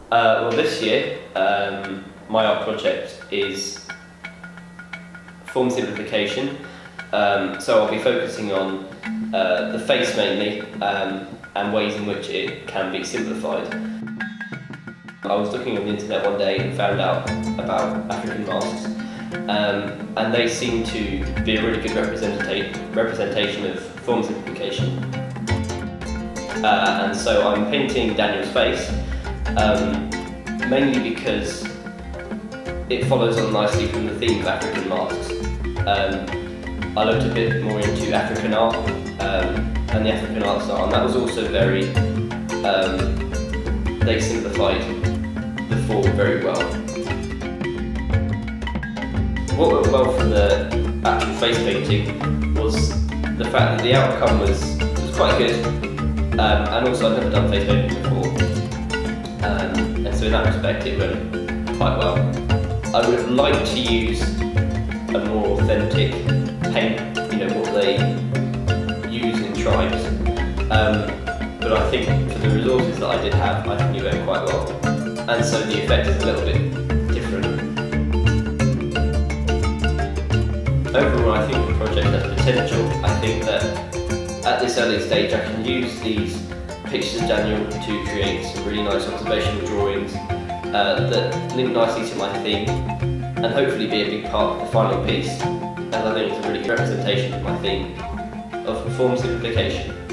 Well, this year my art project is form simplification, so I'll be focusing on the face mainly and ways in which it can be simplified. I was looking on the internet one day and found out about African masks, and they seem to be a really good representation of form simplification. And so I'm painting Daniel's face, mainly because it follows on nicely from the theme of African masks. I looked a bit more into African art and the African art style, and that was also very, they simplified the form very well. What went well for the actual face painting was the fact that the outcome was quite good, and also I've never done face painting before, and so in that respect it went quite well. I would have liked to use a more authentic paint, what they use in tribes, but I think for the resources that I did have, I think it went quite well, and so the effect is a little bit different. Overall, I think the project has potential. I think that at this early stage I can use these pictures of Daniel to create some really nice observational drawings that link nicely to my theme and hopefully be a big part of the final piece, as I think it's a really good representation of my theme of form simplification.